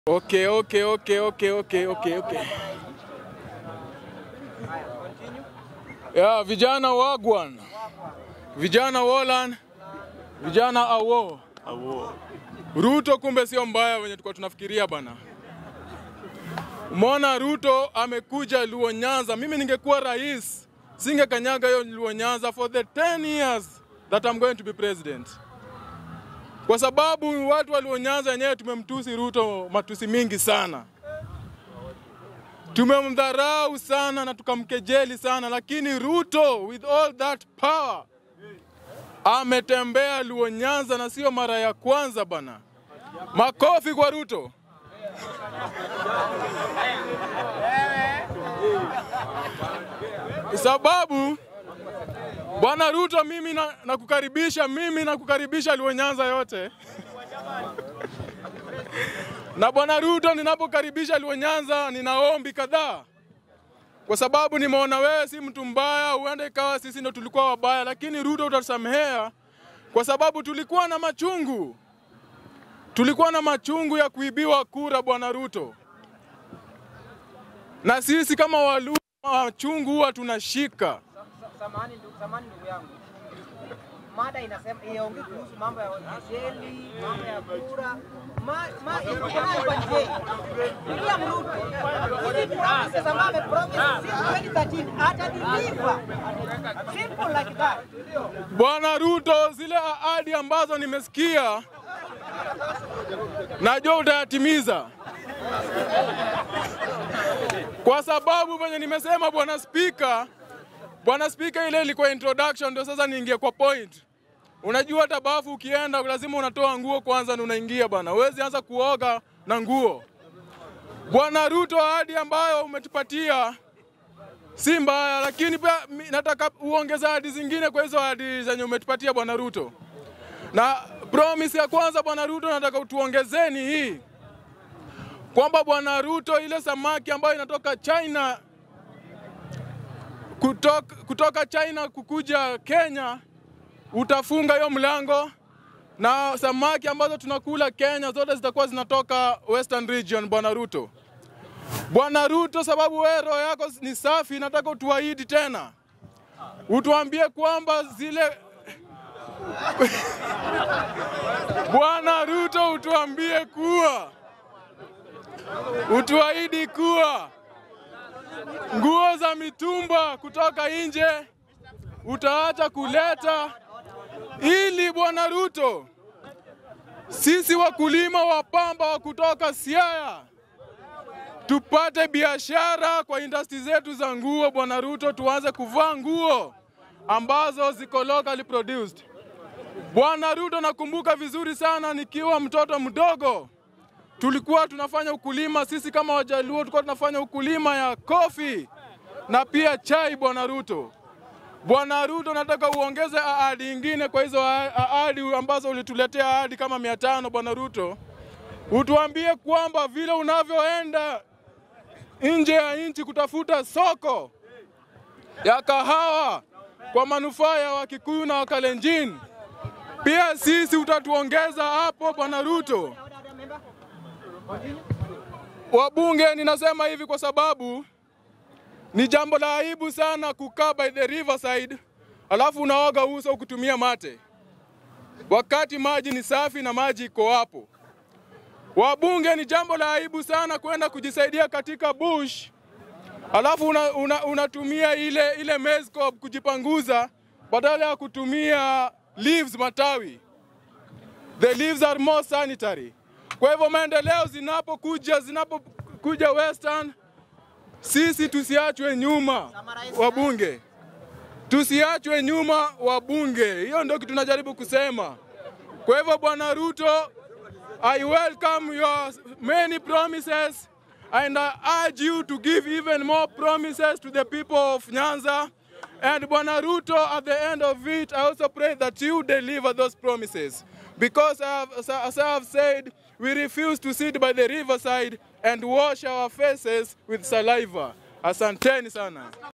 Okay. Yeah, vijana wagwan. Vijana wolan. Vijana awo. Ruto kumbe sio mbaya wenye tulikuwa tunafikiria bana. Umeona Ruto amekuja Luos Nyanza. Mimi ningekuwa rais, singekanyaga hiyo Luos Nyanza for the 10 years that I'm going to be president. Kwa sababu watu wa Luos Nyanza wenyewe tumemtusi Ruto matusi mingi sana. Tumemdharau sana na tukamkejeli sana, lakini Ruto with all that power ametembea Luos Nyanza na sio mara ya kwanza bana. Makofi kwa Ruto. Sababu Bwana Ruto, mimi nakukaribisha Luos Nyanza yote. Na Bwana Ruto, ninapokaribisha Luos Nyanza ninaombi kadhaa. Kwa sababu nimeona wewe si mtu mbaya, huenda ikawa sisi ndio tulikuwa wabaya, lakini Ruto utasamehea kwa sababu tulikuwa na machungu. Tulikuwa na machungu ya kuibiwa kura Bwana Ruto. Na sisi kama Waluo machungu huwa tunashika. Samahani ndugu yangu. Mada inasema iongee kuhusu mambo ya jeli, mambo ya kura. William Ruto. Hizi promises ambaye promise since 2013 atadeliver. Simple like that. Bwana Ruto, zile ahadi ambazo nimesikia najua utayatimiza. Kwa sababu venye nimesema Bwana Speaker, ile ilikuwa introduction, ndio sasa niingie kwa point. Unajua hata bafu ukienda lazima unatoa nguo kwanza na unaingia bana. Huwezi anza kuoga na nguo. Bwana Ruto, ahadi ambayo umetupatia si mbaya, lakini pia nataka uongeze ahadi zingine kwa hizo ahadi zenye umetupatia Bwana Ruto. Na promise ya kwanza Bwana Ruto, nataka utuongezeni hii kwamba Bwana Ruto, ile samaki ambayo inatoka China kutoka China kukuja Kenya, utafunga hiyo mlango, na samaki ambazo tunakula Kenya zote zitakuwa zinatoka Western Region Bwana Ruto. Bwana Ruto, sababu wewe roho yako ni safi, nataka utuahidi tena. Utuambie kwamba zile Bwana Ruto, utuahidi kuwa nguo za mitumba kutoka nje utaacha kuleta, ili Bwana Ruto, sisi wakulima wa pamba wa kutoka Siaya tupate biashara kwa industry zetu za nguo Bwana Ruto, tuanze kuvaa nguo ambazo ziko locally produced. Bwana Ruto, nakumbuka vizuri sana nikiwa mtoto mdogo tulikuwa tunafanya ukulima, sisi kama Wajaluo tulikuwa tunafanya ukulima ya coffee na pia chai Bwana Ruto. Bwana Ruto, nataka uongeze ahadi nyingine kwa hizo ahadi ambazo ulituletea, ahadi kama 500 Bwana Ruto. Utuambie kwamba vile unavyoenda nje ya nchi kutafuta soko ya kahawa kwa manufaa ya Wakikuyu na Wakalenjin, pia sisi utatuongeza hapo Bwana Ruto. Wabunge, ninasema hivi kwa sababu ni jambo la aibu sana kukaa by the riverside alafu unaoga uso kutumia mate, wakati maji ni safi na maji iko hapo. Wabunge, ni jambo la aibu sana kwenda kujisaidia katika bush alafu unatumia ile maize cob kujipanguza badala ya kutumia leaves, matawi. The leaves are more sanitary. Kwa hivyo maendeleo zinapokuja Western, sisi tusiachwe nyuma wabunge. Tusiachwe nyuma wabunge. Hiyo ndio kitu tunajaribu kusema. Kwa hivyo Bwana Ruto, I welcome your many promises and I urge you to give even more promises to the people of Nyanza. And Bwana Ruto, at the end of it, I also pray that you deliver those promises. Because as I have said, we refuse to sit by the riverside and wash our faces with saliva. Asanteni sana.